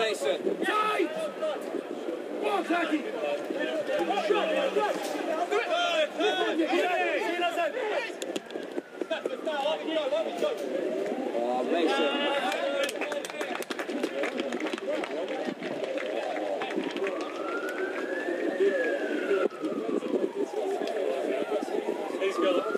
Mason. Tight! Go on, Taki! Oh, Mason. He's got it.